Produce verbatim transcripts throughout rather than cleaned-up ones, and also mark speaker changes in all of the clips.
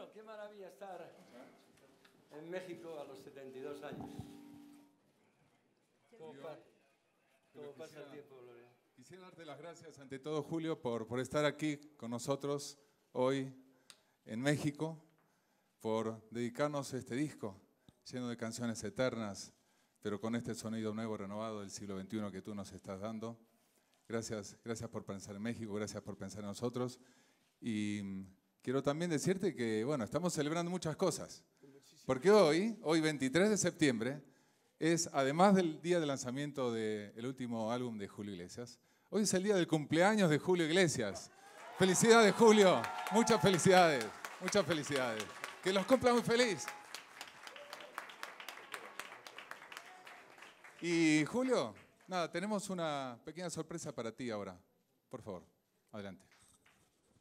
Speaker 1: Bueno, qué maravilla estar en México a los setenta y dos años. ¿Cómo, pa ¿Cómo pasa el tiempo, Gloria?
Speaker 2: Quisiera darte las gracias ante todo, Julio, por, por estar aquí con nosotros hoy en México, por dedicarnos este disco lleno de canciones eternas, pero con este sonido nuevo, renovado del siglo veintiuno que tú nos estás dando. Gracias, gracias por pensar en México, gracias por pensar en nosotros. Y quiero también decirte que, bueno, estamos celebrando muchas cosas. Porque hoy, hoy veintitrés de septiembre, es, además del día de lanzamiento del último álbum de Julio Iglesias, hoy es el día del cumpleaños de Julio Iglesias. Felicidades, Julio. Muchas felicidades, muchas felicidades. Que los cumpla muy feliz. Y Julio, nada, tenemos una pequeña sorpresa para ti ahora. Por favor, adelante.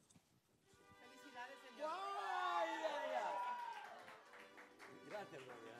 Speaker 1: Felicidades, señor. ¡Ay, ay, ay! Gracias, Gloria.